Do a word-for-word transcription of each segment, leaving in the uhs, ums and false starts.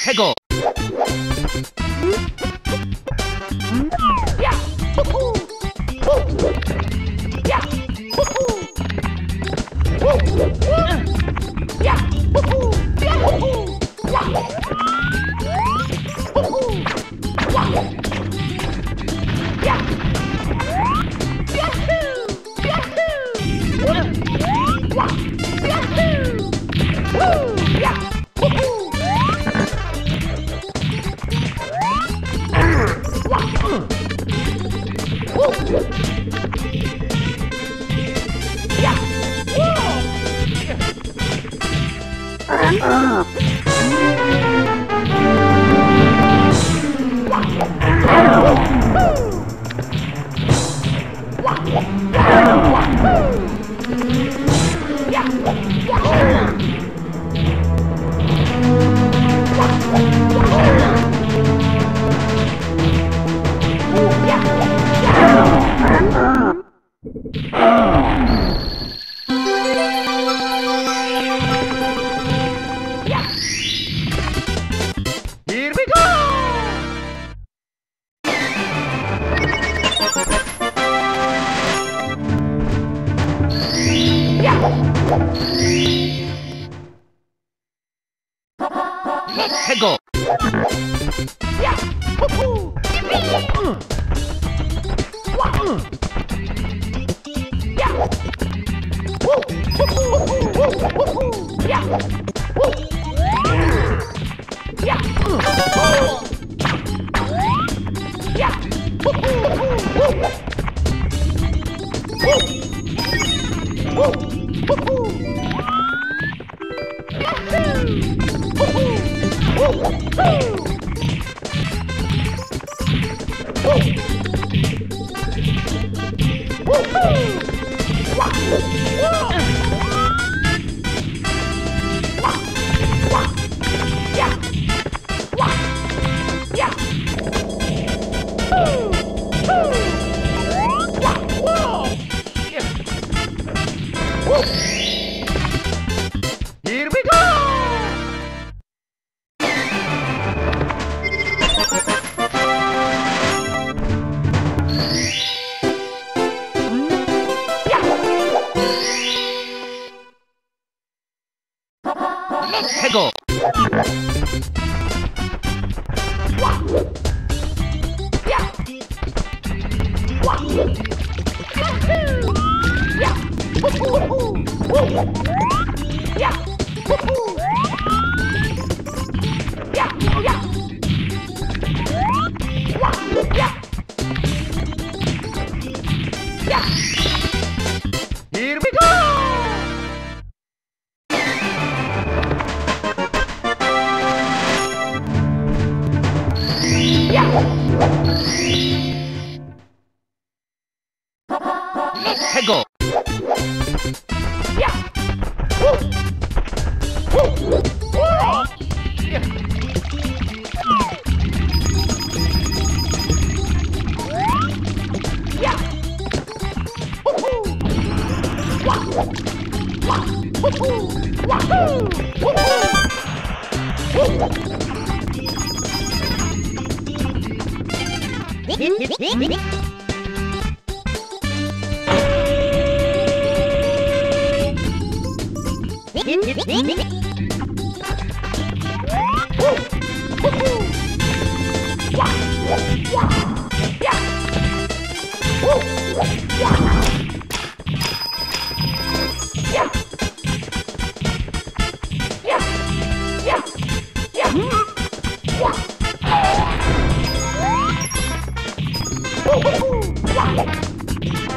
해고. 야! 후후! 후! 야! 후후! 후! 야! 후후! 야! 후후! 야! 후후! 야! 야! 야후! 야후! 와! 야후! 후! 야! 후후! Here we go! Yeah! Let's go! Yeah! Woohoo! Mm. Wow. Yeah! Woo! Woohoo! Woohoo! Yeah! Woo! Yeah! Oh! Yeah! Woo-hoo! Woo! Woo! Woo-hoo! Yahoo! Woo-hoo! Woo-hoo! Woo! Woo-hoo! Wah! Wah! Wah! Wah! Yeah! Wah! Yeah! Woo! Woo! Wah! Whoa! Yeah! Woo! Here we go! 해고. 와. 야. 와. 야후. 야. 후후. 후. 야. 후후. 야. 야. 와. 야. 야. Here we go. 해고. 야. 후. 후. 후. 야. 야. 후후. 와. 와. 후후. 와후. 후후. 후.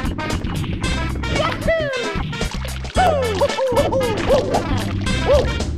Yahoo!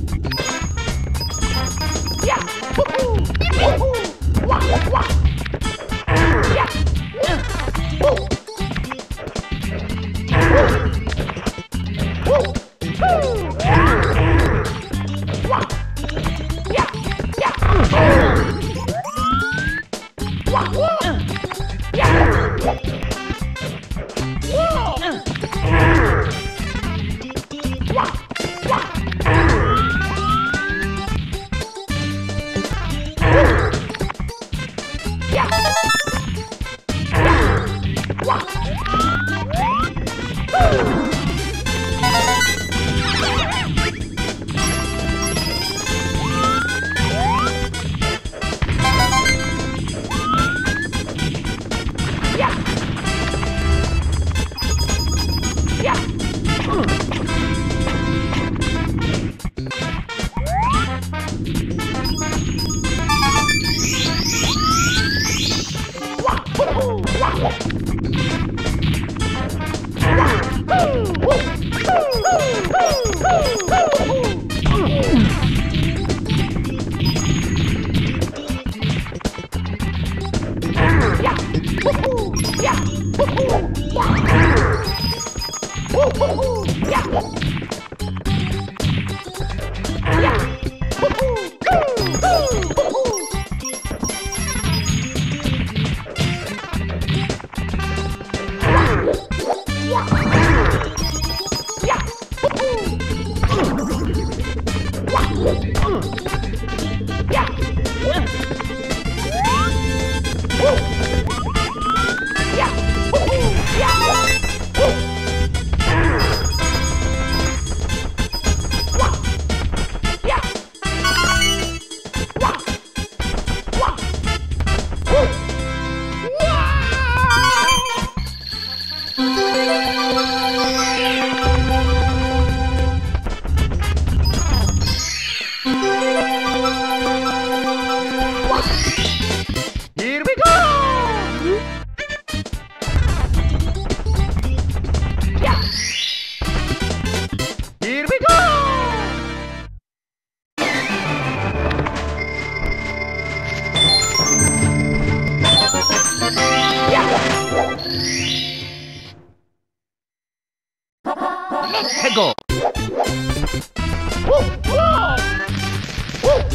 Here we go! Yeah! Here we go! Yeah! Let's go! Woo! Whoa! Woo!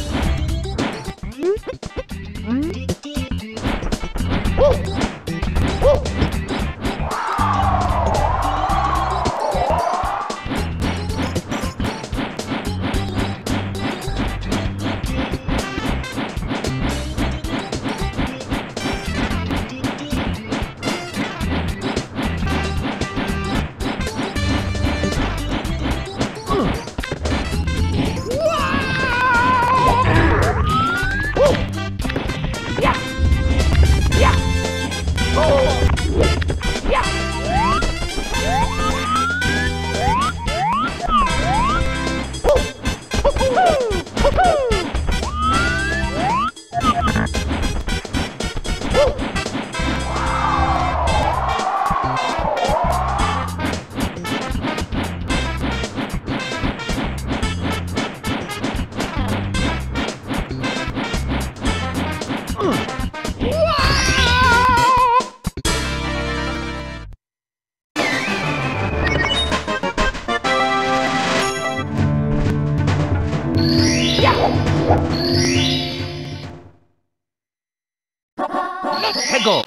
Let's go!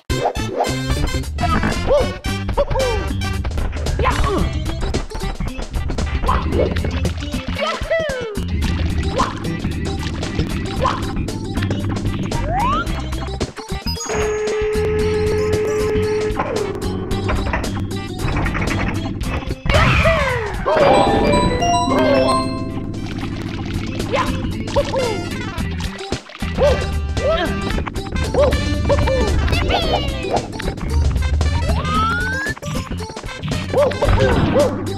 Woo!